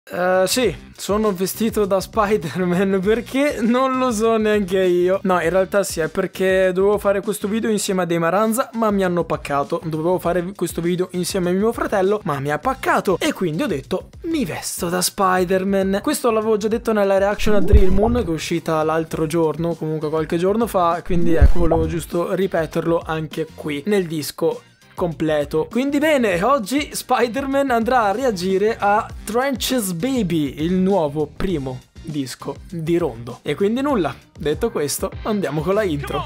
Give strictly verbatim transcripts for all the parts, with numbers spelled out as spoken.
Uh, sì, sono vestito da Spider-Man perché non lo so neanche io. No, in realtà sì, è perché dovevo fare questo video insieme a dei Maranza, ma mi hanno paccato. Dovevo fare questo video insieme a mio fratello, ma mi ha paccato. E quindi ho detto, mi vesto da Spider-Man. Questo l'avevo già detto nella reaction a Drill Moon, che è uscita l'altro giorno, comunque qualche giorno fa. Quindi ecco, volevo giusto ripeterlo anche qui, nel disco completo. Quindi bene, oggi Spider-Man andrà a reagire a Trenches Baby, il nuovo primo disco di Rondo. E quindi nulla, detto questo, andiamo con la intro.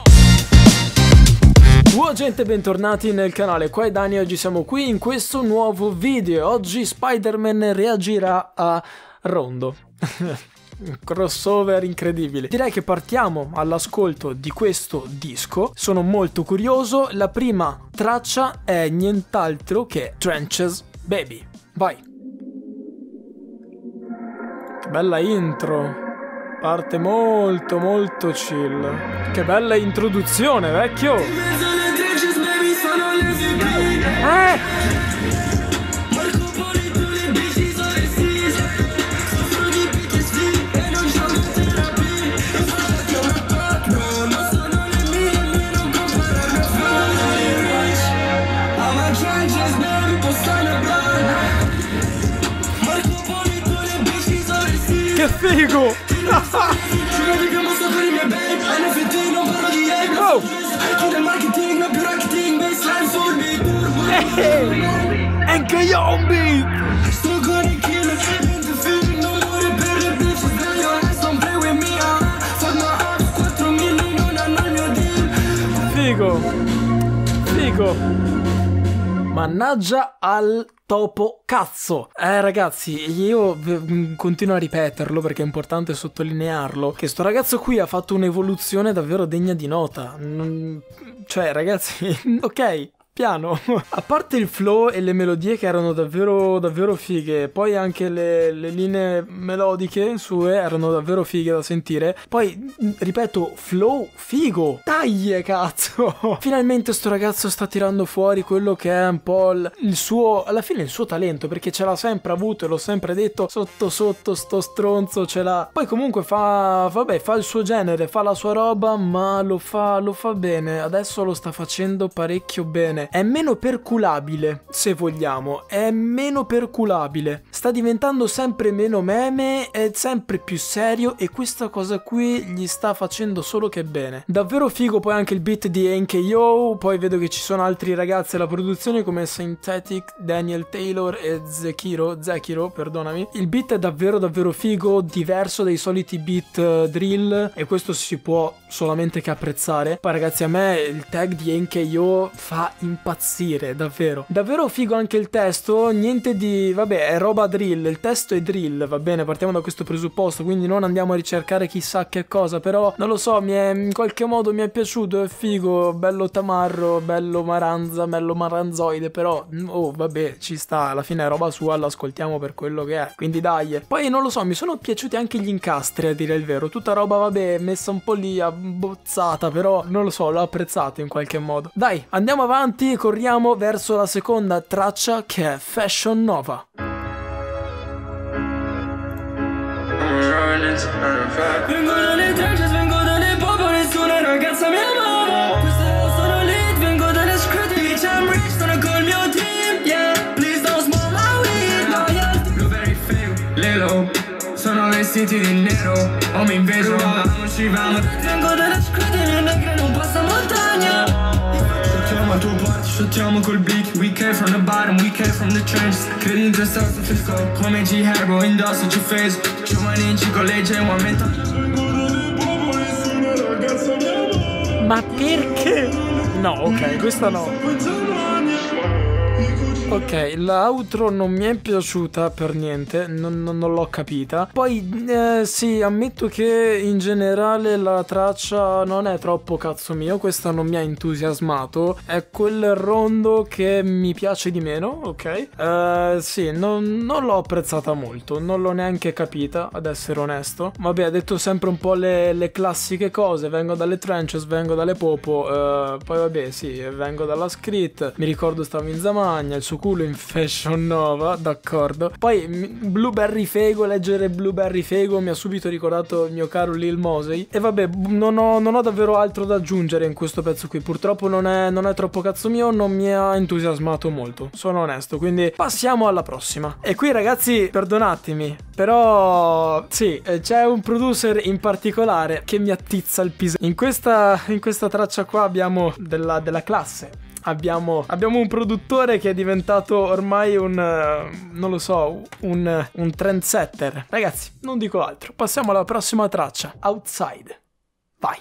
Ciao gente, bentornati nel canale, qua è Dani, oggi siamo qui in questo nuovo video. Oggi Spider-Man reagirà a Rondo. Un crossover incredibile. Direi che partiamo all'ascolto di questo disco. Sono molto curioso. La prima traccia è nient'altro che Trenches Baby. Vai. Che bella intro. Parte molto molto chill. Che bella introduzione, vecchio. Eh! Che figo! Oh! Hey! Anche io un beat! Figo! Figo! Mannaggia al topo cazzo. Eh ragazzi, io continuo a ripeterlo perché è importante sottolinearlo, che sto ragazzo qui ha fatto un'evoluzione davvero degna di nota. Non... Cioè ragazzi, ok, piano. A parte il flow e le melodie che erano davvero davvero fighe, poi anche le, le linee melodiche sue erano davvero fighe da sentire. Poi, ripeto, flow figo. Dai, cazzo. Finalmente sto ragazzo sta tirando fuori quello che è un po' il, il suo, alla fine il suo talento, perché ce l'ha sempre avuto e l'ho sempre detto, sotto sotto sto stronzo ce l'ha. Poi comunque fa, vabbè, fa il suo genere, fa la sua roba, ma lo fa, lo fa bene. Adesso lo sta facendo parecchio bene. È meno perculabile, se vogliamo, è meno perculabile. Sta diventando sempre meno meme, è sempre più serio e questa cosa qui gli sta facendo solo che bene. Davvero figo poi anche il beat di N K O, poi vedo che ci sono altri ragazzi alla produzione come Synthetic, Daniel Taylor e Zekiro, Zekiro, perdonami. Il beat è davvero davvero figo, diverso dai soliti beat uh, drill e questo si può solamente che apprezzare. Poi ragazzi, a me il tag di N K O fa impazzire, davvero. Davvero figo anche il testo, niente di... vabbè, è roba drill, il testo è drill, va bene, partiamo da questo presupposto, quindi non andiamo a ricercare chissà che cosa, però non lo so, mi è, in qualche modo mi è piaciuto, è figo, bello tamarro, bello maranza, bello maranzoide, però, oh vabbè, ci sta, alla fine è roba sua, l'ascoltiamo per quello che è, quindi dai. Poi non lo so, mi sono piaciuti anche gli incastri, a dire il vero, tutta roba, vabbè, messa un po' lì, abbozzata, però non lo so, l'ho apprezzato in qualche modo. Dai, andiamo avanti. Corriamo verso la seconda traccia che è Fashion Nova. Vengo dalle trenches, vengo dalle popo, nessuna ragazza mi amava. Questa sono lit, vengo dalle scrute, bitch I'm rich, sono col mio team, yeah. Please don't smoke my weed, loyalty. Blueberry figo, Lilo, sono vestiti di nero, o mi inveso, non ci vamo. Vengo dalle scrute, le negre non passa montagna. A tuo party, shottiamo col blick. We came from the bottom, we came from the trenches. Credi in te stesso fisco, come G Herbo, indosso ci feso. Giovanini con legge e aumenta. Ma perché? No, ok, questa no. Ok, l'outro non mi è piaciuta per niente, non, non, non l'ho capita. Poi eh, sì, ammetto che in generale la traccia non è troppo cazzo mio, questa non mi ha entusiasmato. È quel rondo che mi piace di meno, ok? Uh, sì, non, non l'ho apprezzata molto, non l'ho neanche capita, ad essere onesto. Vabbè, ha detto sempre un po' le, le classiche cose, vengo dalle trenches, vengo dalle popo, uh, poi vabbè sì, vengo dalla Skrit, mi ricordo stavo in Zamagna, il suo suo culo in Fashion Nova, d'accordo. Poi Blueberry Fego, leggere Blueberry Fego mi ha subito ricordato il mio caro Lil Mosey. E vabbè, non ho, non ho davvero altro da aggiungere in questo pezzo qui. Purtroppo non è, non è troppo cazzo mio, non mi ha entusiasmato molto, sono onesto, quindi passiamo alla prossima. E qui ragazzi, perdonatemi, però sì, c'è un producer in particolare che mi attizza il piso. In questa, in questa traccia qua abbiamo della, della classe. Abbiamo, abbiamo un produttore che è diventato ormai un, uh, non lo so, un, un trendsetter. Ragazzi, non dico altro. Passiamo alla prossima traccia, Outside. Vai.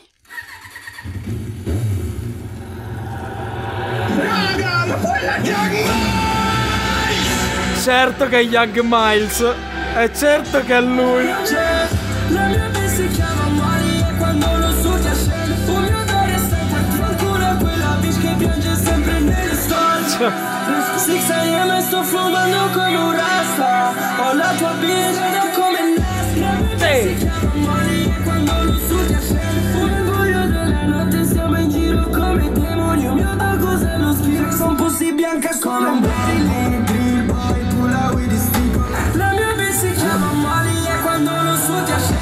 Certo che è Young Miles. È certo che è lui. La mia mente si chiama Mari e quando lo so ti ascende. Un mio odore sta qualcuno è quella bitch che piange sempre nelle storie. sei a m e sto fumando come un rasta. Ho la tua bitch ed è come Nesca. La mia mente si chiama Mari e quando lo so ti ascende. Un orgoglio della notte siamo in giro come demoni. Un mio da cos'è lo schifo. Sono posti bianca come un Marilyn. Drill boy, pull out with the stick. La mia mente si chiama Mari e quando lo so ti ascende.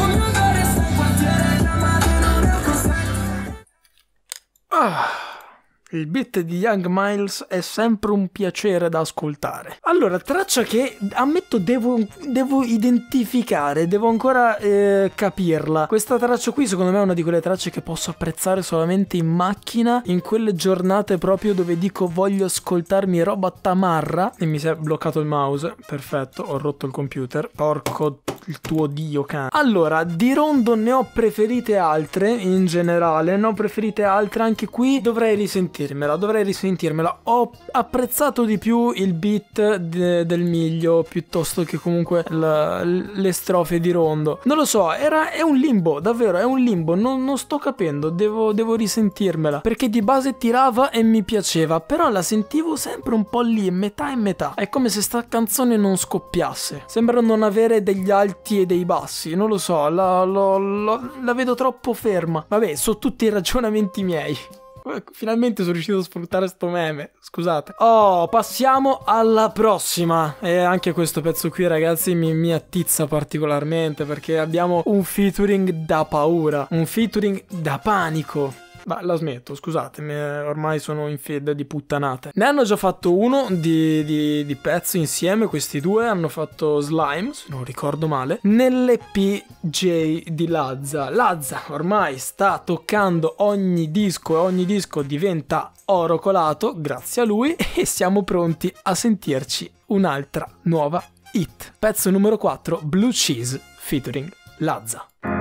Ah, il beat di Young Miles è sempre un piacere da ascoltare. Allora, traccia che ammetto devo, devo identificare, devo ancora eh, capirla. Questa traccia qui secondo me è una di quelle tracce che posso apprezzare solamente in macchina, in quelle giornate proprio dove dico voglio ascoltarmi roba tamarra. E mi si è bloccato il mouse, perfetto, ho rotto il computer, porco il tuo dio cane. Allora, di Rondo ne ho preferite altre in generale, ne ho preferite altre anche qui, dovrei risentirmela, dovrei risentirmela. Ho apprezzato di più il beat de- del Miglio piuttosto che comunque la, le strofe di Rondo. Non lo so, era, è un limbo, davvero, è un limbo, non, non sto capendo, devo, devo risentirmela, perché di base tirava e mi piaceva, però la sentivo sempre un po' lì, metà e metà. È come se sta canzone non scoppiasse, sembra non avere degli alti e dei bassi, non lo so, la, la, la, la vedo troppo ferma. Vabbè, sono tutti ragionamenti miei. Finalmente sono riuscito a sfruttare sto meme, scusate. Oh, passiamo alla prossima. E anche questo pezzo qui ragazzi mi, mi attizza particolarmente, perché abbiamo un featuring da paura, un featuring da panico. Ma la smetto, scusatemi, ormai sono in fede di puttanate. Ne hanno già fatto uno di, di, di pezzo insieme, questi due hanno fatto Slime, se non ricordo male, nell'E P J di Lazza. Lazza ormai sta toccando ogni disco e ogni disco diventa oro colato, grazie a lui, e siamo pronti a sentirci un'altra nuova hit. Pezzo numero quattro, Blue Cheese featuring Lazza.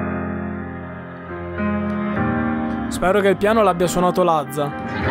Spero che il piano l'abbia suonato Lazza.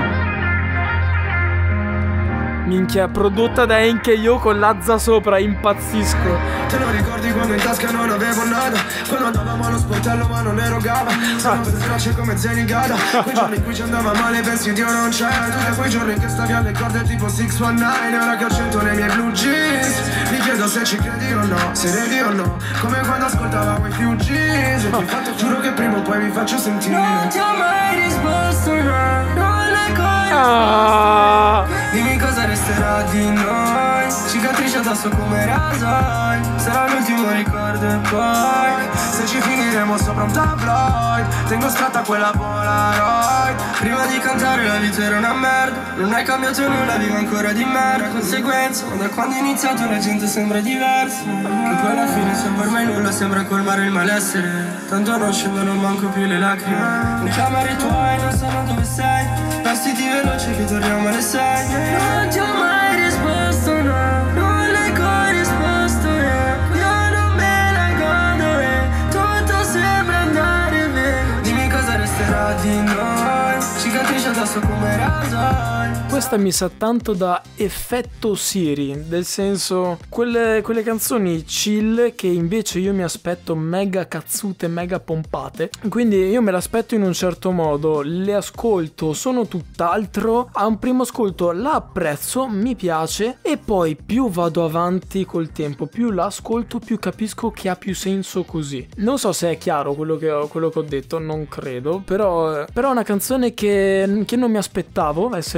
Minchia, prodotta da Enke, io con Lazza sopra, impazzisco. Te lo ricordi quando in tasca non avevo nada? Quando andavamo allo sportello ma non erogava. Sono per tracce come Zenigata. Quei giorni in cui ci andava male, pensi Dio non c'è. Tutti quei giorni che stavi alle corde tipo sei diciannove. Ora che ho cento nei miei blue jeans, mi chiedo se ci credi o no, se ridi o no. Come quando ascoltavamo i Fugees. E ti fatto, giuro che prima o poi mi faccio sentire. Non ti ho mai risposto, no, non le cose. Ah. Dimmi cosa resterà di noi. Cicatrice addosso come rasoi. Sarà l'ultimo ricordo e poi se ci finiremo sopra un tabloid, tengo stretta quella Polaroid. Prima di cantare la vita era una merda. Non hai cambiato nulla, vivo ancora di merda. Conseguenza, da quando è iniziato la gente sembra diversa. Che poi alla fine sembra ormai nulla, sembra colmare il malessere. Tanto non scendono manco più le lacrime. Non chiamare i tuoi, non sanno dove sei. Vestiti veloci che torniamo alle sei. Non ti ho mai risposto, no, non le corrisposto, eh. Io non me la godo, eh. Tutto sembra andare bene. Dimmi cosa resterà di noi. Cicatrice addosso come rasoi. Questa mi sa tanto da effetto Siri, nel senso quelle, quelle canzoni chill che invece io mi aspetto mega cazzute, mega pompate. Quindi io me l'aspetto in un certo modo, le ascolto, sono tutt'altro. A un primo ascolto la apprezzo, mi piace, e poi più vado avanti col tempo, più la ascolto, più capisco che ha più senso così. Non so se è chiaro quello che ho, quello che ho detto, non credo, però, però è una canzone che, che non mi aspettavo essere così.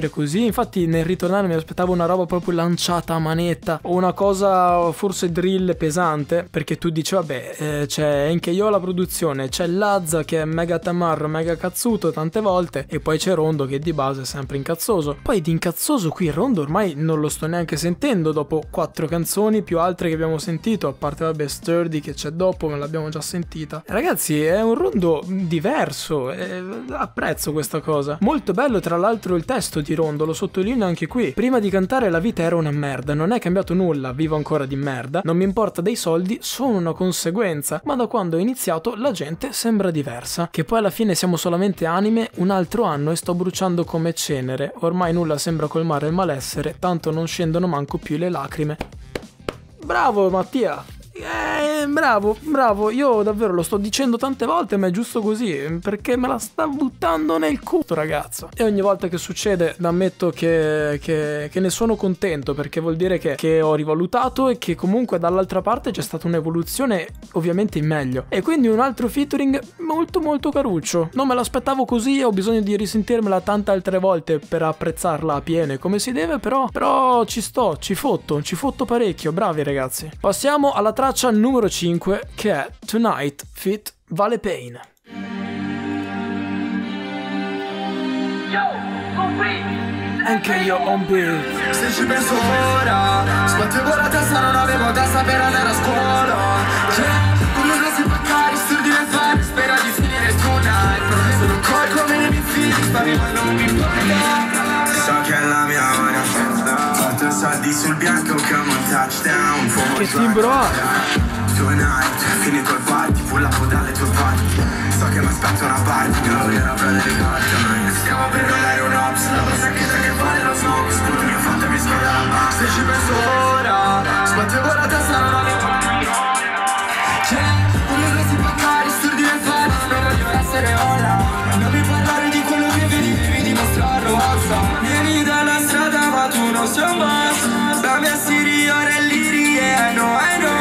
infatti nel ritornare mi aspettavo una roba proprio lanciata a manetta, o una cosa forse drill pesante, perché tu dici vabbè, eh, c'è anche io la produzione, c'è Lazza che è mega tamarro, mega cazzuto tante volte, e poi c'è Rondo che di base è sempre incazzoso. Poi di incazzoso qui Rondo ormai non lo sto neanche sentendo dopo quattro canzoni più altre che abbiamo sentito, a parte vabbè Sturdy che c'è dopo, ma l'abbiamo già sentita. Ragazzi, è un Rondo diverso, e apprezzo questa cosa. Molto bello tra l'altro il testo di Rondo, lo sottolineo anche qui. Prima di cantare la vita era una merda, non è cambiato nulla, vivo ancora di merda, non mi importa dei soldi, sono una conseguenza, ma da quando ho iniziato la gente sembra diversa, che poi alla fine siamo solamente anime, un altro anno e sto bruciando come cenere, ormai nulla sembra colmare il malessere, tanto non scendono manco più le lacrime. Bravo Mattia! Eh, bravo, bravo, io davvero lo sto dicendo tante volte, ma è giusto così, perché me la sta buttando nel culo, ragazzo. E ogni volta che succede, ammetto che, che, che ne sono contento, perché vuol dire che, che ho rivalutato e che comunque dall'altra parte c'è stata un'evoluzione ovviamente in meglio. E quindi un altro featuring molto molto caruccio. Non me l'aspettavo così, ho bisogno di risentirmela tante altre volte per apprezzarla a piene come si deve, però, però ci sto, ci fotto, ci fotto parecchio, bravi ragazzi. Passiamo alla traccia Traccia numero cinque che è Tonight feat. Vale Pain. Anche io on beat. Se ci penso ora, sbattevo la testa, non avevo testa per andare a scuola. Con le classi bancari, studi nel fare, spera di finire tonight. Sono un col come nei miei figli, spari ma non mi importa. So che è la mia ora. Fatto soldi sul bianco come un touchdown. Che timbro ha? Tonight, finito il party, pullavo dalle tue parti. So che mi aspetta una party, non voglio prendere i cartoni. Stiamo per rollare un ops, la sacchetta che vale lo smoke. Sputo mio fatto mi scorda la box. Se ci penso ora, sbattevo la testa, non avevo. C'è, come questi bancari, studi nel fare, non voglio essere ora. Non mi parlare di quello che vedi, devi dimostrarlo, alza. Vieni dalla strada ma tu non sei un boss. La mia Siri ora è lì, yeah, I know, I know.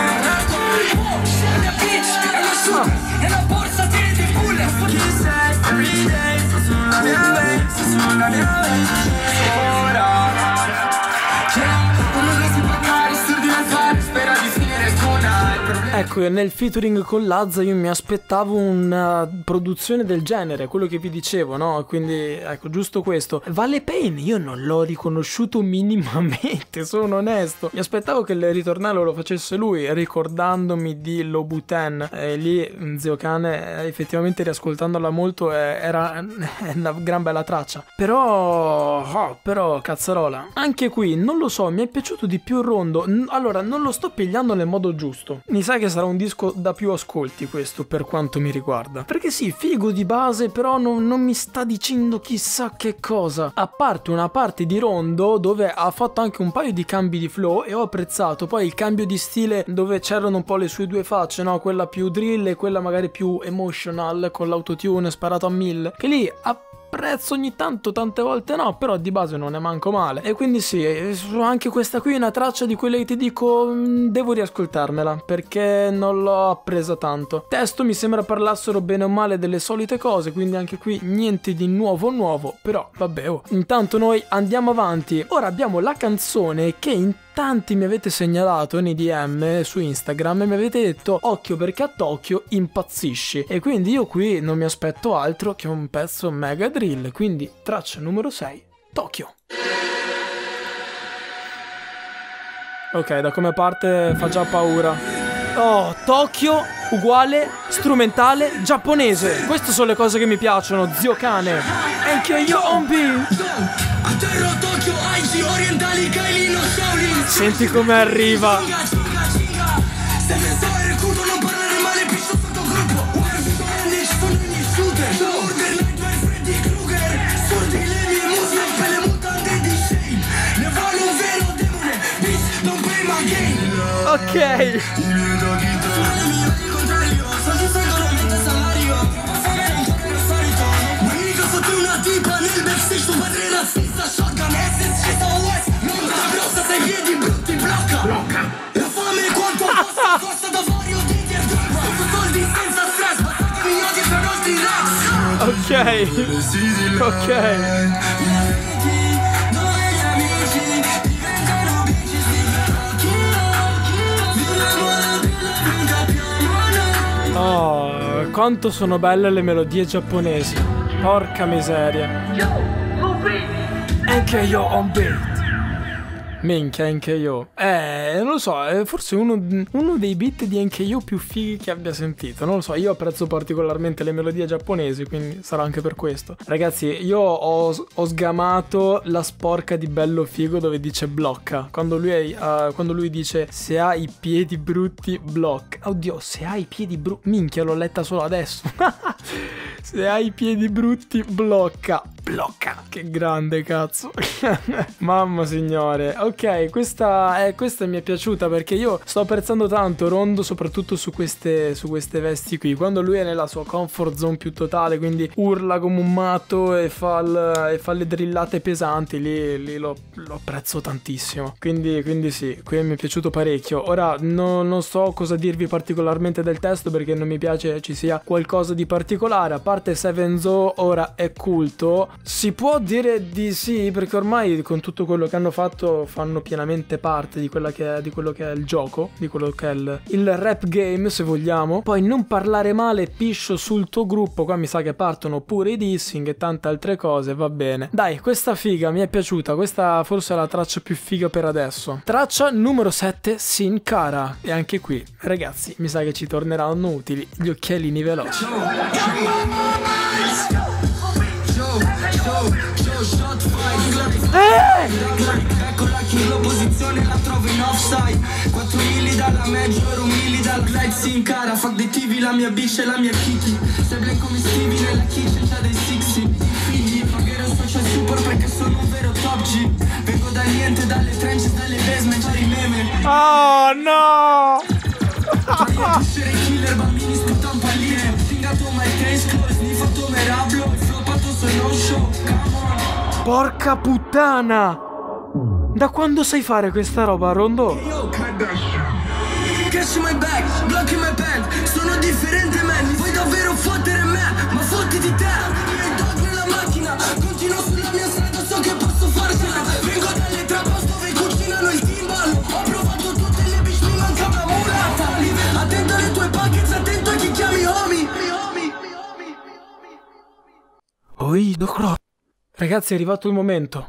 La mia bitch è una suga, è una borsa piena di bullet. Chi sei? Every day, sto sulla mia way, sto sulla mia way. Ora, c'è, come questi bancari, studi nel fare, spera di finire tonight. Ecco, nel featuring con Lazza io mi aspettavo una produzione del genere, quello che vi dicevo, no? Quindi, ecco, giusto questo. Vale Pain io non l'ho riconosciuto minimamente, sono onesto. Mi aspettavo che il ritornello lo facesse lui, ricordandomi di Louboutin. E lì, Zio Cane, effettivamente riascoltandola molto, era una gran bella traccia. Però, oh, però, cazzarola. Anche qui, non lo so, mi è piaciuto di più il Rondo. Allora, non lo sto pigliando nel modo giusto. Mi sa che sarà un disco da più ascolti questo per quanto mi riguarda, perché sì, figo di base, però non, non mi sta dicendo chissà che cosa, a parte una parte di Rondo dove ha fatto anche un paio di cambi di flow e ho apprezzato. Poi il cambio di stile dove c'erano un po' le sue due facce, no? Quella più drill e quella magari più emotional con l'autotune sparato a mille, che lì ha apprezzo ogni tanto, tante volte no, però di base non è manco male. E quindi sì, anche questa qui è una traccia di quelle che ti dico devo riascoltarmela, perché non l'ho appresa tanto. Testo mi sembra parlassero bene o male delle solite cose, quindi anche qui niente di nuovo nuovo, però vabbè, oh. Intanto noi andiamo avanti. Ora abbiamo la canzone che in tanti mi avete segnalato nei D M su Instagram e mi avete detto occhio perché a Tokyo impazzisci, e quindi io qui non mi aspetto altro che un pezzo mega drill, quindi traccia numero sei, Tokyo. Ok, da come parte fa già paura. Oh, Tokyo uguale strumentale giapponese. Queste sono le cose che mi piacciono, Zio Cane. Anche io on beat. Atterro a Tokyo, Aichi, orientali, Kaili, no Shaolin. Senti come arriva. Se pensavo il recluto non parlare male, piscio sotto gruppo. Guardi, sono ogni shooter. Order Night by Freddy Krueger. Sordi le mie musiche per le mutande di Shane. Ne vale un vero demone, bitch, don't play my game. Ok. I miei doghi sono le mie al contrario. Soldi sentono mentre salario. Fame non torna al solito. Ma mica sotto una tipa nel backstage, tuo padre razzista. Shotgun, S S, C S O S. Non da grossa, sei piedi brutti, blocca. Blocca. La fame quanto costa, costa da vario di teardrop. Poco soldi senza stress, basta che mi odi per nostri raps. Ok. Ok. Oh, quanto sono belle le melodie giapponesi. Porca miseria. Anche io on beat. Minchia, anche io. Eh, non lo so, è forse uno, uno dei beat di anche io più fighi che abbia sentito. Non lo so, io apprezzo particolarmente le melodie giapponesi, quindi sarà anche per questo. Ragazzi, io ho, ho sgamato la sporca di Bello Figo dove dice blocca. Quando lui, è, uh, quando lui dice se hai i piedi brutti, blocca. Oddio, se hai i piedi brutti... Minchia, l'ho letta solo adesso. Se hai i piedi brutti, blocca. Blocca. Che grande, cazzo. Mamma signore. Ok, questa, eh, questa mi è piaciuta perché io sto apprezzando tanto Rondo, soprattutto su queste, su queste vesti qui. Quando lui è nella sua comfort zone più totale, quindi urla come un matto e fa, il, e fa le drillate pesanti, lì, lì lo, lo apprezzo tantissimo. Quindi, quindi sì, qui mi è piaciuto parecchio. Ora no, non so cosa dirvi particolarmente del testo perché non mi piace ci sia qualcosa di particolare. A parte Seven Zo ora è culto, si può dire di sì perché ormai con tutto quello che hanno fatto fanno pienamente parte di, quella che è, di quello che è il gioco, di quello che è il, il rap game se vogliamo. Poi non parlare male piscio sul tuo gruppo, qua mi sa che partono pure i dissing e tante altre cose, va bene. Dai, questa figa mi è piaciuta, questa forse è la traccia più figa per adesso. Traccia numero sette, Sin Cara. E anche qui, ragazzi, mi sa che ci torneranno utili gli occhialini veloci. Eccola che l'opposizione la trovo in offside. Quattro milli dalla Major, un milli dal Glide. Sin Cara, fuck dei T V, la mia bitch e la mia Kiki. Se blend come Stevie nella kitchen c'ha dei sixty figli. Pagherò un social super perché sono un vero top G. Vengo da niente, dalle trenches, dalle basement, c'ha i meme. Oh no! Essere killer, bambini sputan palline. Fingato my case close, mi fatto merablo. Floppato sono show, come on. Porca puttana! Da quando sai fare questa roba, Rondo? Cash in my bag, block in my pant. Sono differente, man. Mi vuoi davvero fottere me? Ma fottiti te. Mi dog nella macchina. Continuo sulla mia strada, so che posso farcela. Vengo dalle trapposte dove cucinano il timbal. Ho provato tutte le bitch, mi manca una mulata. Attento alle tue packets, attento a chi chiami homie. Oi, docro. Ragazzi, è arrivato il momento.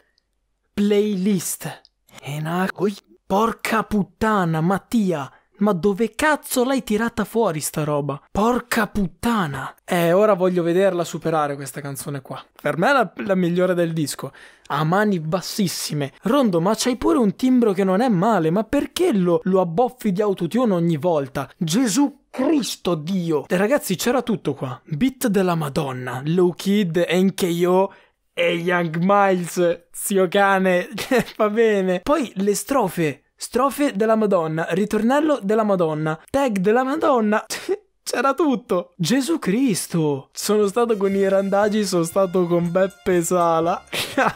Playlist. E na... Oi. Porca puttana, Mattia. Ma dove cazzo l'hai tirata fuori sta roba? Porca puttana. Eh, ora voglio vederla superare questa canzone qua. Per me è la, la migliore del disco. A mani bassissime. Rondo, ma c'hai pure un timbro che non è male. Ma perché lo, lo abboffi di autotune ogni volta? Gesù Cristo Dio. E ragazzi, c'era tutto qua. Beat della Madonna. Low Kid, N K O e Young Miles. Zio cane. Va bene. Poi le strofe. Strofe della Madonna, ritornello della Madonna, tag della Madonna, c'era tutto. Gesù Cristo. Sono stato con i randagi, sono stato con Beppe Sala.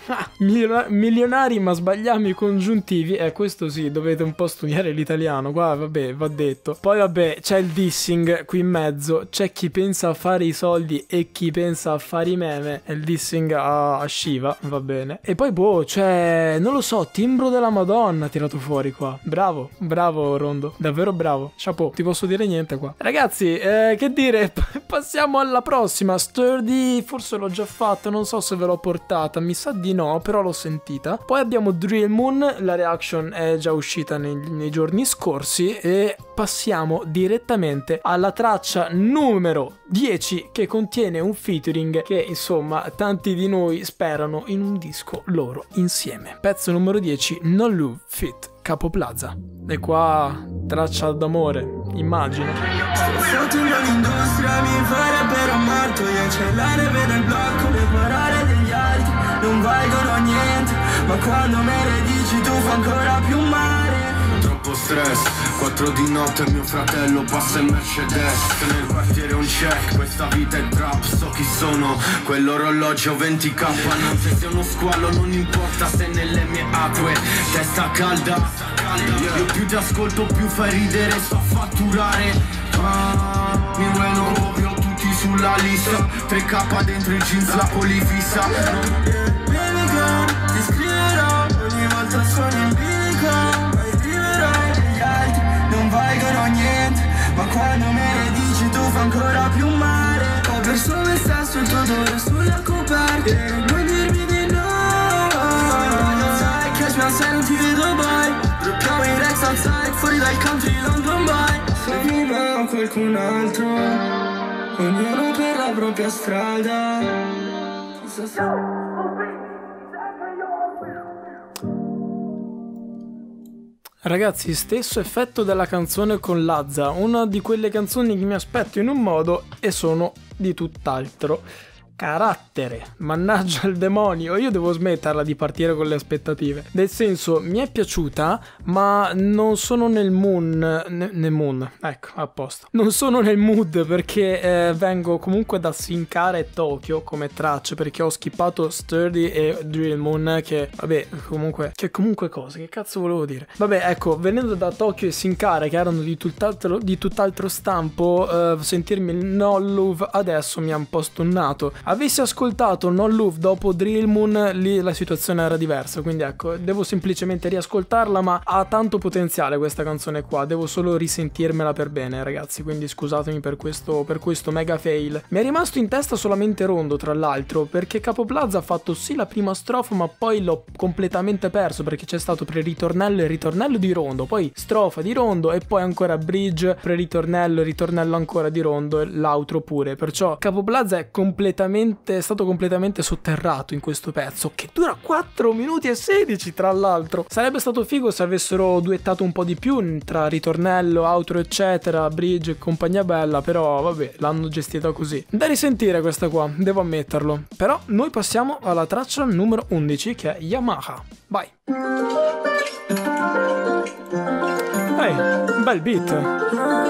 Milionari ma sbagliamo i congiuntivi. E eh, questo sì, dovete un po' studiare l'italiano. Qua vabbè, va detto. Poi vabbè, c'è il dissing qui in mezzo. C'è chi pensa a fare i soldi e chi pensa a fare i meme. E il dissing a, a Shiva, va bene. E poi boh, c'è, non lo so, timbro della Madonna tirato fuori qua. Bravo, bravo Rondo, davvero bravo. Chapeau, ti posso dire niente qua. Ragazzi, eh, che dire, passiamo alla prossima. Sturdy, forse l'ho già fatta, non so se ve l'ho portata, mi sa di no, però l'ho sentita. Poi abbiamo Drill Moon, la reaction è già uscita nei, nei giorni scorsi. E passiamo direttamente alla traccia numero dieci, che contiene un featuring che insomma tanti di noi sperano in un disco loro insieme. Pezzo numero dieci, No Love Fit Capo Plaza. E qua traccia d'amore, immagino. Sto sotto in un'industria, mi farebbero morto. Io cellare vedo il blocco, le parole degli altri non valgono niente, ma quando me le dici tu fa ancora più male. Troppo stress, quattro di notte mio fratello passa in Mercedes. Nel quartiere un check, questa vita è trap, so chi sono. Quell'orologio venti k, non se sei uno squalo, non importa se nelle mie acque. Testa calda, io più ti ascolto più fai ridere, so fatturare. Ah, mi vuelo proprio tutti sulla lista. tre k dentro i jeans, la polifissa. Baby girl, ti scriverò ogni volta sono in bilico. Ma scriverai degli altri non valgono niente, ma quando me ne dici ancora più male. Ho perso me stesso, il tuo odore sulla coperta e non dirmi di no. Sai, catch me outside, non ti vedo mai. Droppiamo i Rex outside, fuori dal country, London by. Se prima o qualcun altro, ognuno per la propria strada. Chissà se... Ragazzi, stesso effetto della canzone con Lazza, una di quelle canzoni che mi aspetto in un modo e sono di tutt'altro. Carattere, mannaggia il demonio, io devo smetterla di partire con le aspettative. Nel senso, mi è piaciuta, ma non sono nel mood, ne, nel mood, ecco, a posto. Non sono nel mood perché eh, vengo comunque da Sinkara e Tokyo come tracce, perché ho skippato Sturdy e Drill Moon, che vabbè, comunque, che comunque cosa, che cazzo volevo dire? Vabbè, ecco, venendo da Tokyo e Sinkara, che erano di tutt'altro, di tutt'altro stampo, eh, sentirmi il No Love adesso mi ha un po' stunnato. Avessi ascoltato No Love dopo Drill Moon, lì la situazione era diversa, quindi ecco, devo semplicemente riascoltarla, ma ha tanto potenziale questa canzone qua, devo solo risentirmela per bene, ragazzi, quindi scusatemi per questo, per questo mega fail. Mi è rimasto in testa solamente Rondo, tra l'altro, perché Capo Plaza ha fatto sì la prima strofa, ma poi l'ho completamente perso, perché c'è stato pre-ritornello e ritornello di Rondo, poi strofa di Rondo e poi ancora bridge, pre-ritornello e ritornello ancora di Rondo e l'outro pure, perciò Capo Plaza è completamente è stato completamente sotterrato in questo pezzo, che dura quattro minuti e sedici tra l'altro. Sarebbe stato figo se avessero duettato un po' di più tra ritornello, outro eccetera, bridge e compagnia bella, però vabbè, l'hanno gestita così. Da risentire questa qua, devo ammetterlo. Però noi passiamo alla traccia numero undici, che è Yamaha. Vai. Ehi, hey, bel beat.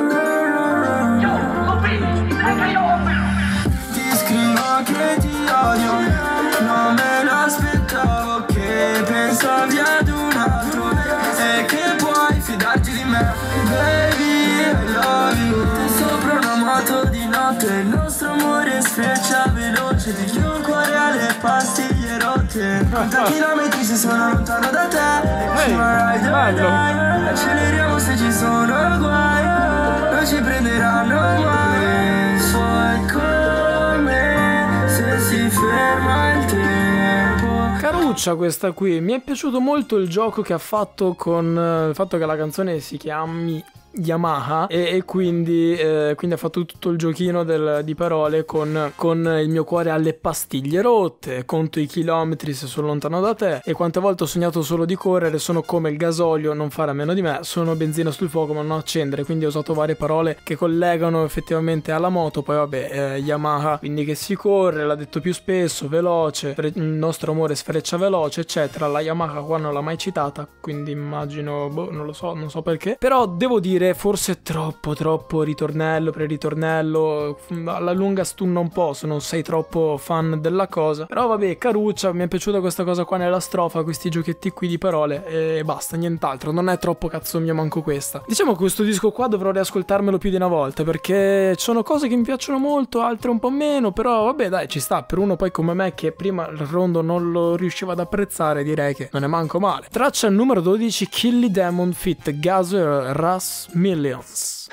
Che ti odio, non me l'aspettavo che pensavi ad un altro e che puoi fidarti di me, baby, I love you. Sopra una moto di notte il nostro amore sfreccia veloce, ti chiudo il cuore alle pastiglie rotte. Conta chilometri se sono lontano da te, hey, bello. Acceleriamo se ci sono guai, non ci prenderanno mai, suoi come si ferma il tempo. Caruccia questa qui, mi è piaciuto molto il gioco che ha fatto con eh, il fatto che la canzone si chiami Yamaha e, e quindi, eh, quindi ha fatto tutto il giochino del, di parole con, con il mio cuore alle pastiglie rotte, conto i chilometri se sono lontano da te e quante volte ho sognato solo di correre, sono come il gasolio, non fare a meno di me, sono benzina sul fuoco ma non accendere, quindi ho usato varie parole che collegano effettivamente alla moto. Poi vabbè, eh, Yamaha, quindi che si corre, l'ha detto più spesso, veloce, il nostro amore sfreccia veloce eccetera. La Yamaha qua non l'ha mai citata, quindi immagino, boh, non lo so, non so perché, però devo dire forse troppo troppo ritornello pre-ritornello, alla lunga stunna un po' se non sei troppo fan della cosa, però vabbè, caruccia, mi è piaciuta questa cosa qua nella strofa, questi giochetti qui di parole e basta, nient'altro, non è troppo cazzo mio manco questa. Diciamo che questo disco qua dovrò riascoltarmelo più di una volta perché ci sono cose che mi piacciono molto, altre un po' meno, però vabbè dai, ci sta, per uno poi come me che prima il Rondo non lo riusciva ad apprezzare, direi che non è manco male. Traccia numero dodici, Killy Demon feat. Gazo e Russ Millions.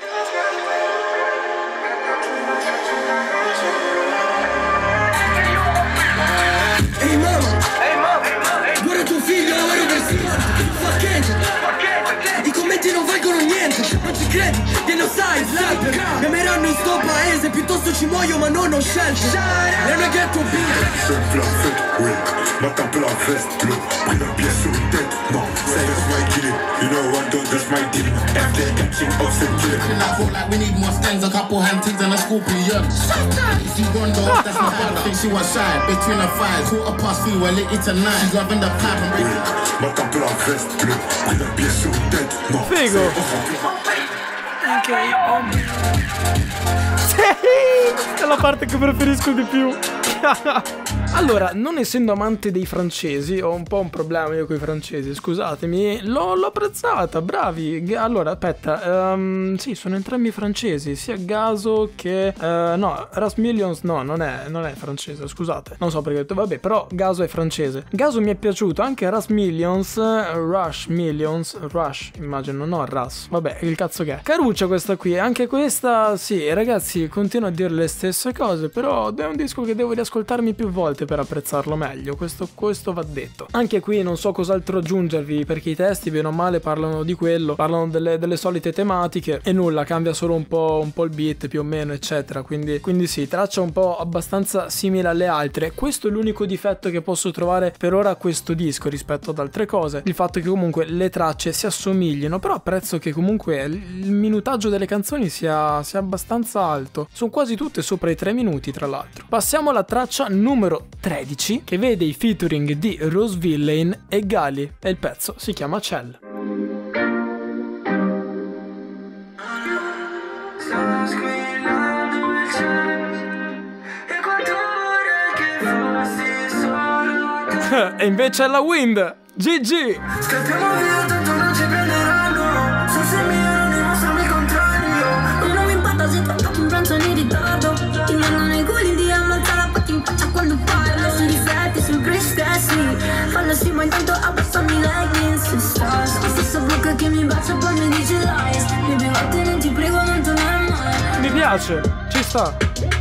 Ehi mamma, ehi mamma, guarda tuo figlio, lavoro per sì, i commenti non valgono niente, non ci credi, che lo sai, sniper, mi ameranno in sto paese, piuttosto ci muoio ma non ho scelto, e non è ghetto beat. Simple en fait, oui, ma tape la veste, le prix d'un pied sur une tête, non, say that's my killing, you know I don't, that's my deal, F D catching us and killing. And I feel like we need more stands, a couple hand things and a scorpion. If you wonder, that's my bad, I think she was shy, between her thighs, quarter past three, well it it's a night, she's loving the pipe and breaking. Ma tape la veste, le prix d'un pied sur une tête, non, figo. Ok, oh. Sì, è la parte che preferisco di più. Allora, non essendo amante dei francesi, ho un po' un problema io con i francesi, scusatemi, l'ho, l'ho apprezzata, bravi. Allora, aspetta, um, sì, sono entrambi francesi, sia Gaso che... Uh, no, Ras Millions no, non è, non è francese, scusate, non so perché ho detto, vabbè, però Gaso è francese. Gaso mi è piaciuto, anche Ras Millions, Rush Millions, Rush, immagino, no, Ras, vabbè, il cazzo che è. Caruccia questa qui, anche questa, sì, ragazzi, continuo a dire le stesse cose, però è un disco che devo riascoltarmi più volte per apprezzarlo meglio, questo, questo va detto. Anche qui non so cos'altro aggiungervi, perché i testi bene o male parlano di quello, parlano delle, delle solite tematiche e nulla, cambia solo un po', un po' il beat più o meno eccetera, quindi, quindi sì, traccia un po' abbastanza simile alle altre. Questo è l'unico difetto che posso trovare per ora a questo disco rispetto ad altre cose, il fatto che comunque le tracce si assomiglino, però apprezzo che comunque il minutaggio delle canzoni sia, sia abbastanza alto, sono quasi tutte sopra i tre minuti tra l'altro. Passiamo alla traccia numero tredici, che vede i featuring di Rose Villain e Gali e il pezzo si chiama Cell. E invece è la Wind, G G. Scappiamo via, tanto non ci prenderanno. Se sei mio non dimostrami il contrario. Non mi importa se tanto un pranzo in ritardo. Ti vengono i culi di ammazzare la patti in faccia quando parlo. Si rifletti sempre stessi. Fallo sì ma intanto abbassami i leggings. La stessa bocca che mi bacia poi mi dice lies. Baby vattene ti prego non tornare mai. Mi piace, ci sta.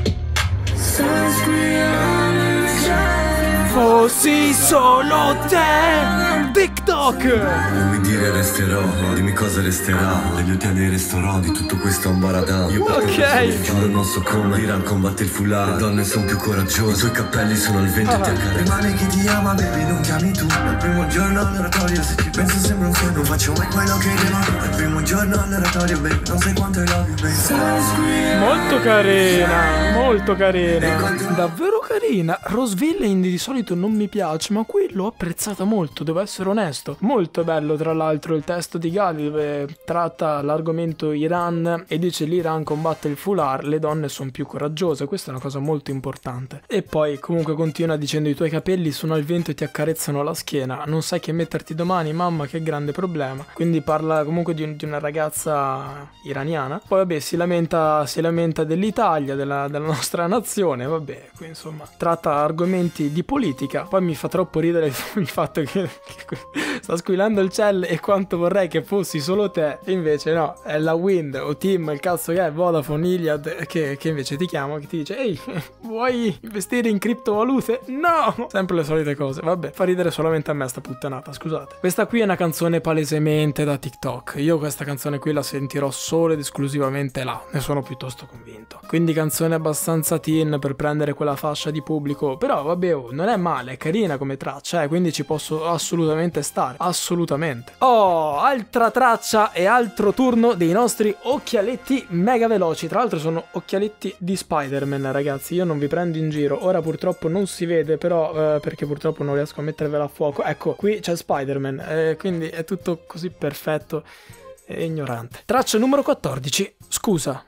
Fossi solo te, TikTok. Non mi dire resterò, dimmi cosa resterà. Degli hotel resterò, di tutto questo ambaradà. Io parto ok, giuro non so come. L'Iran combatte il foulard. Le donne sono più coraggiose. I tuoi capelli sono al vento e ti accarezzo. Rimane chi ti ama, baby, non chiami tu. Dal primo giorno all'oratorio, se ci penso sembra un film. Non faccio mai quello che devo. Dal primo giorno all'oratorio, baby, non sai quanto I love you, baby. molto carina, molto carina, davvero carina. Rose Villain di solito non mi piace, ma qui l'ho apprezzata molto, devo essere onesto. Molto bello tra l'altro il testo di Gali, dove tratta l'argomento Iran e dice l'Iran combatte il foulard, le donne sono più coraggiose, questa è una cosa molto importante. E poi comunque continua dicendo i tuoi capelli sono al vento e ti accarezzano la schiena, non sai che metterti domani, mamma che grande problema. Quindi parla comunque di, un, di una ragazza iraniana. Poi vabbè si lamenta, si lamenta dell'Italia, della, della nostra nazione, vabbè, qui insomma tratta argomenti di politica. Poi mi fa troppo ridere il fatto che, che sta squillando il cell e quanto vorrei che fossi solo te, e invece no, è la Wind o Tim, il cazzo che è, Vodafone, Iliad, che, che invece ti chiama, che ti dice ehi, vuoi investire in criptovalute? No! Sempre le solite cose, vabbè, fa ridere solamente a me sta puttanata, scusate. Questa qui è una canzone palesemente da TikTok, io questa canzone qui la sentirò solo ed esclusivamente là, ne sono piuttosto convinto. Quindi canzone abbastanza teen per prendere quella fascia di pubblico, però vabbè, oh, non è male, è carina come traccia, eh, quindi ci posso assolutamente stare, assolutamente. Oh, altra traccia e altro turno dei nostri occhialetti mega veloci. Tra l'altro sono occhialetti di Spider-Man, ragazzi, io non vi prendo in giro. Ora purtroppo non si vede, però eh, perché purtroppo non riesco a mettervela a fuoco. Ecco, qui c'è Spider-Man, eh, quindi è tutto così perfetto e ignorante. Traccia numero quattordici, Scusa.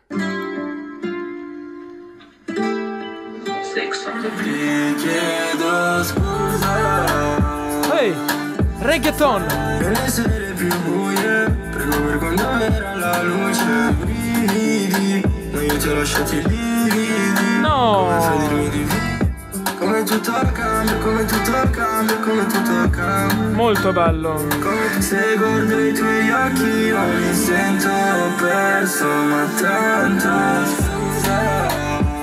Ti chiedo scusa. Ehi, hey, reggaeton. Per essere più buie, prego per quando era la luce. Brividi, ma io ti ho lasciati lividi. No. Come fai a dirmi di più? Come tutto cambia, come tutto cambia, come tutto cambia. Molto bello. Come se guardo i tuoi occhi io mi sento perso, ma tanto scusa.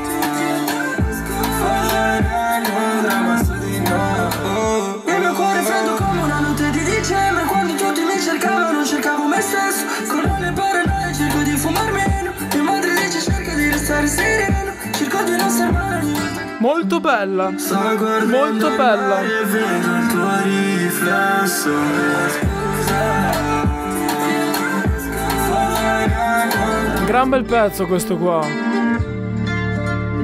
Il mio cuore è freddo come una notte di dicembre. Quando tutti mi cercavano cercavo me stesso. Con le paranoie cerco di fumar meno. Mia madre dice cerca di restare sereno. Cerco di non servare niente. Molto bella, molto bella. E vedo il tuo riflesso. Gran bel pezzo questo qua.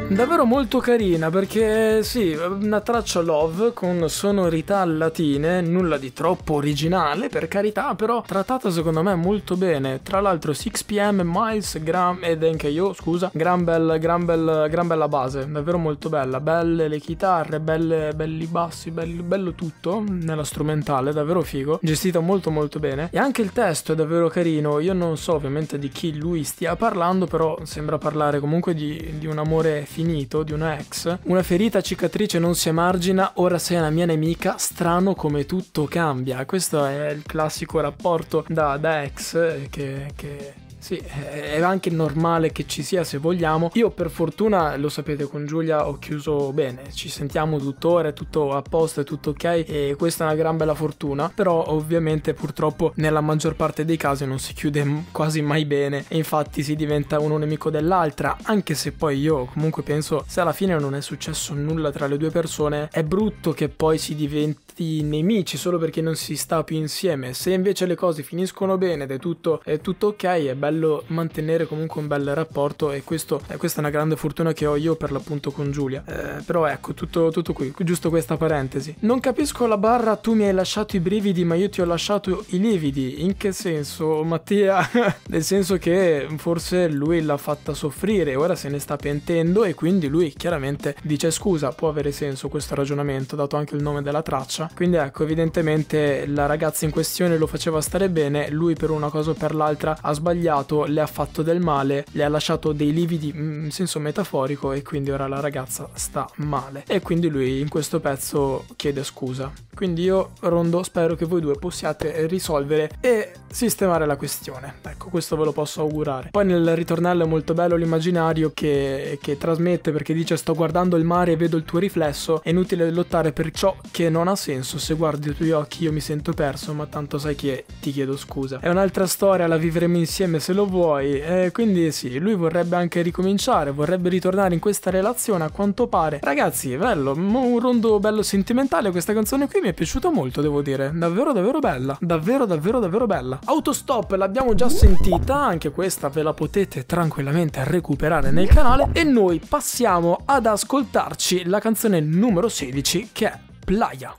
Davvero molto carina, perché sì, una traccia love con sonorità latine, nulla di troppo originale per carità, però trattata secondo me molto bene. Tra l'altro sei p m, Miles, Gram ed anche io, scusa, gran bel, gran bel, gran bella base, davvero molto bella, belle le chitarre, belle, belli bassi, belli, bello tutto nella strumentale, davvero figo, gestita molto molto bene, e anche il testo è davvero carino. Io non so ovviamente di chi lui stia parlando, però sembra parlare comunque di, di un amore finito, di una ex. Una ferita cicatrice non si emargina, ora sei una mia nemica, strano come tutto cambia. Questo è il classico rapporto da, da ex che... che... sì, è anche normale che ci sia, se vogliamo. Io per fortuna, lo sapete, con Giulia ho chiuso bene, ci sentiamo tuttora, è tutto a posto, è tutto ok, e questa è una gran bella fortuna. Però ovviamente purtroppo nella maggior parte dei casi non si chiude quasi mai bene, e infatti si diventa uno nemico dell'altra. Anche se poi io comunque penso, se alla fine non è successo nulla tra le due persone, è brutto che poi si diventi nemici solo perché non si sta più insieme. Se invece le cose finiscono bene ed è tutto, è tutto ok, è bello mantenere comunque un bel rapporto, e questo, eh, questa è una grande fortuna che ho io per l'appunto con Giulia. Eh, però ecco, tutto, tutto qui, giusto questa parentesi. Non capisco la barra tu mi hai lasciato i brividi ma io ti ho lasciato i lividi. In che senso, Mattia? Nel senso che forse lui l'ha fatta soffrire, ora se ne sta pentendo e quindi lui chiaramente dice scusa. Può avere senso questo ragionamento, dato anche il nome della traccia. Quindi ecco, evidentemente la ragazza in questione lo faceva stare bene, lui per una cosa o per l'altra ha sbagliato, le ha fatto del male, le ha lasciato dei lividi in senso metaforico, e quindi ora la ragazza sta male, e quindi lui in questo pezzo chiede scusa. Quindi io, Rondo, spero che voi due possiate risolvere e sistemare la questione. Ecco, questo ve lo posso augurare. Poi nel ritornello è molto bello l'immaginario che, che trasmette, perché dice sto guardando il mare e vedo il tuo riflesso, è inutile lottare per ciò che non ha senso, se guardi i tuoi occhi io mi sento perso, ma tanto sai che ti chiedo scusa. È un'altra storia, la vivremo insieme se lo vuoi. E quindi sì, lui vorrebbe anche ricominciare, vorrebbe ritornare in questa relazione a quanto pare. Ragazzi, bello, un Rondo bello sentimentale. Questa canzone qui mi è piaciuta molto, devo dire, davvero davvero bella, davvero davvero davvero bella. Autostop l'abbiamo già sentita, anche questa ve la potete tranquillamente recuperare nel canale, e noi passiamo ad ascoltarci la canzone numero sedici, che è Playa.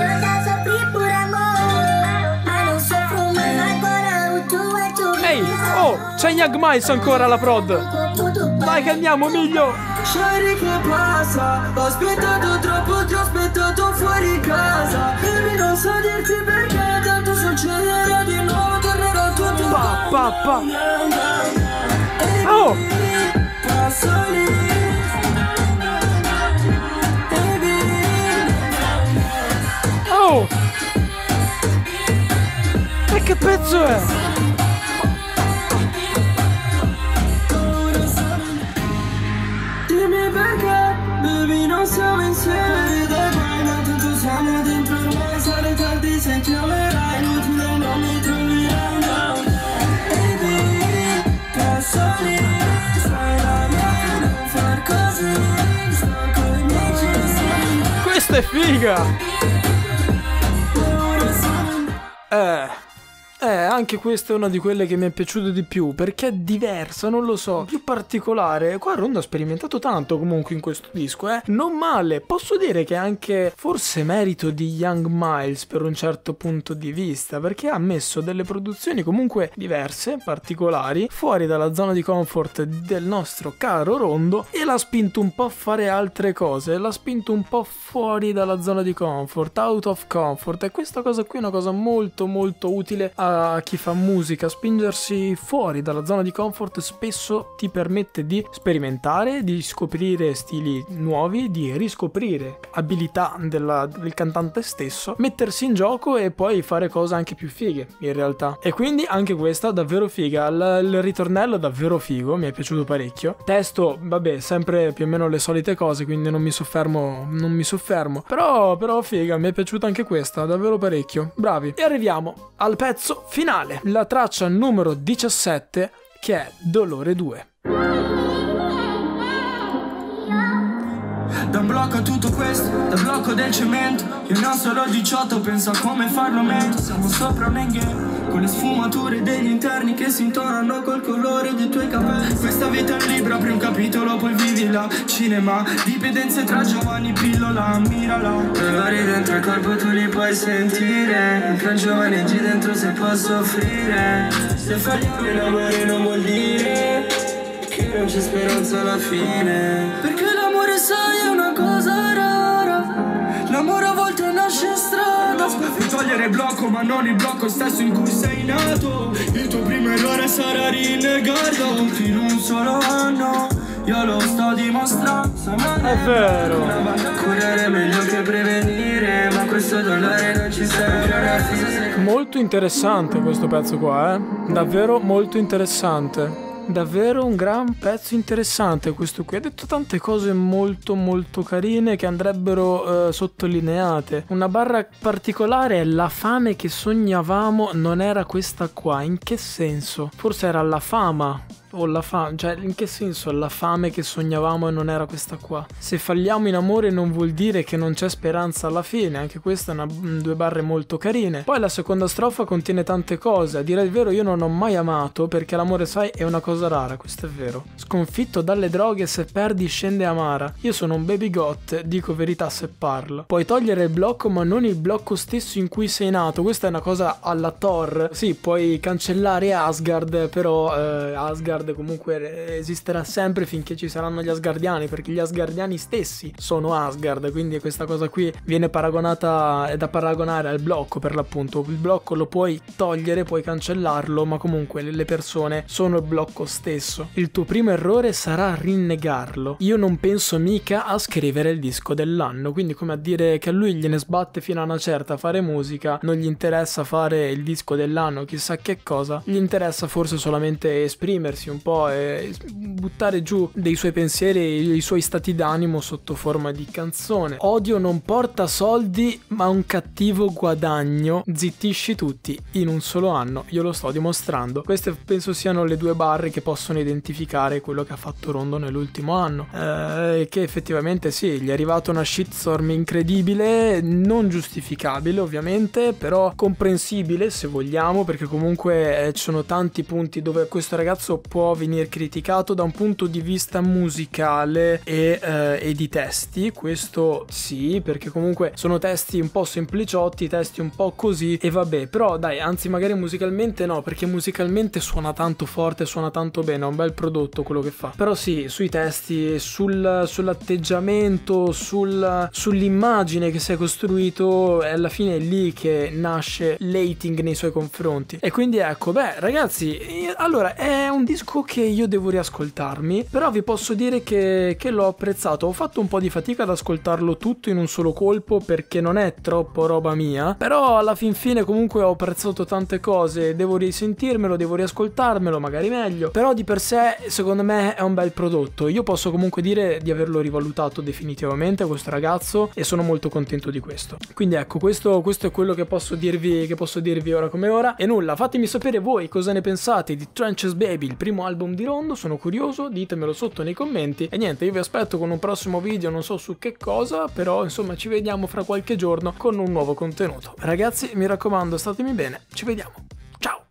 Ehi, oh, c'è Young Miles ancora alla prod. Dai che andiamo, miglio. Shari che passa, ho aspettato troppo, ti ho aspettato fuori casa. Baby non so dirti perché, tanto succederà di nuovo, tornerò tutto. Pa, pa, pa. Oh! Passo lì. Oh! E che pezzo è? Dimmi perché, baby non siamo insieme da mai, ma tutto siamo dentro ormai, sarà tardi se chiamerai, inutile non mi troverai, no. Baby, passo lì, sai la mia, non far così, sto coi miei gesti. Questa è figa! Eh... Eh, anche questa è una di quelle che mi è piaciuta di più, perché è diversa, non lo so, più particolare. Qua Rondo ha sperimentato tanto comunque in questo disco, eh. Non male, posso dire che è anche forse merito di Young Miles per un certo punto di vista, perché ha messo delle produzioni comunque diverse, particolari, fuori dalla zona di comfort del nostro caro Rondo, e l'ha spinto un po' a fare altre cose, l'ha spinto un po' fuori dalla zona di comfort, out of comfort, e questa cosa qui è una cosa molto molto utile a a chi fa musica. Spingersi fuori dalla zona di comfort spesso ti permette di sperimentare, di scoprire stili nuovi, di riscoprire abilità della, del cantante stesso, mettersi in gioco e poi fare cose anche più fighe in realtà. E quindi anche questa davvero figa. Il, il ritornello davvero figo, mi è piaciuto parecchio. Testo, vabbè, sempre più o meno le solite cose, quindi non mi soffermo non mi soffermo però però figa, mi è piaciuta anche questa davvero parecchio, bravi. E arriviamo al pezzo finale, la traccia numero diciassette, che è Dolore due. Da blocco a tutto questo, da blocco del cemento. Io ne ho solo diciotto, penso a come farlo meglio. Siamo sopra un game, con le sfumature degli interni che si intonano col colore dei tuoi capelli. Questa vita è un libro, apri un capitolo, poi vivila. Cinema, dipendenze tra giovani, pillola, ammirala. Dolori dentro il corpo tu li puoi sentire. Fra giovani gi dentro se posso offrire. Se falliamo in amore non vuol dire che non c'è speranza alla fine. Perché l'amore sai è una cosa rara. L'amore a volte nasce strada. Puoi togliere il blocco ma non il blocco stesso in cui sei nato. Il tuo primo errore sarà rinnegarlo. In un solo anno io lo sto dimostrando. È vero. Curare è meglio che prevenire, ma questo dolore non ci serve. Molto interessante questo pezzo qua, eh. Davvero molto interessante. Davvero un gran pezzo interessante questo qui. Ha detto tante cose molto molto carine che andrebbero eh, sottolineate. Una barra particolare è: la fame che sognavamo non era questa qua. In che senso? Forse era la fama o la fame, cioè in che senso la fame che sognavamo e non era questa qua? Se falliamo in amore non vuol dire che non c'è speranza alla fine. Anche questa è una, due barre molto carine. Poi la seconda strofa contiene tante cose. A dire il vero io non ho mai amato, perché l'amore sai è una cosa rara. Questo è vero. Sconfitto dalle droghe, se perdi scende amara. Io sono un baby goth, dico verità se parlo. Puoi togliere il blocco ma non il blocco stesso in cui sei nato. Questa è una cosa alla Thor. Sì, puoi cancellare Asgard, però eh, Asgard comunque esisterà sempre finché ci saranno gli Asgardiani, perché gli Asgardiani stessi sono Asgard, quindi questa cosa qui viene paragonata, è da paragonare al blocco per l'appunto. Il blocco lo puoi togliere, puoi cancellarlo, ma comunque le persone sono il blocco stesso. Il tuo primo errore sarà rinnegarlo. Io non penso mica a scrivere il disco dell'anno, quindi come a dire che a lui gliene sbatte fino a una certa fare musica, non gli interessa fare il disco dell'anno, chissà che cosa, gli interessa forse solamente esprimersi un po' e buttare giù dei suoi pensieri, i suoi stati d'animo sotto forma di canzone. Odio non porta soldi ma un cattivo guadagno, zittisci tutti in un solo anno, io lo sto dimostrando. Queste penso siano le due barre che possono identificare quello che ha fatto Rondo nell'ultimo anno, eh, che effettivamente sì, gli è arrivata una shitstorm incredibile, non giustificabile ovviamente, però comprensibile se vogliamo, perché comunque eh, ci sono tanti punti dove questo ragazzo può venire criticato da un punto di vista musicale e, eh, e di testi. Questo sì, perché comunque sono testi un po' sempliciotti, testi un po' così, e vabbè, però dai, anzi magari musicalmente no, perché musicalmente suona tanto forte, suona tanto bene, è un bel prodotto quello che fa. Però sì, sui testi, sul, sull'atteggiamento, sul, sull'immagine che si è costruito, è alla fine è lì che nasce l'hating nei suoi confronti. E quindi ecco, beh ragazzi, allora è un disco che io devo riascoltarmi, però vi posso dire che, che l'ho apprezzato. Ho fatto un po' di fatica ad ascoltarlo tutto in un solo colpo perché non è troppo roba mia, però alla fin fine comunque ho apprezzato tante cose. Devo risentirmelo, devo riascoltarmelo magari meglio, però di per sé secondo me è un bel prodotto. Io posso comunque dire di averlo rivalutato definitivamente questo ragazzo e sono molto contento di questo. Quindi ecco, questo, questo è quello che posso dirvi, che posso dirvi ora come ora. E nulla, fatemi sapere voi cosa ne pensate di Trenches Baby, il primo album di Rondo. Sono curioso, ditemelo sotto nei commenti. E niente, io vi aspetto con un prossimo video, non so su che cosa, però insomma ci vediamo fra qualche giorno con un nuovo contenuto. Ragazzi, mi raccomando, statemi bene, ci vediamo.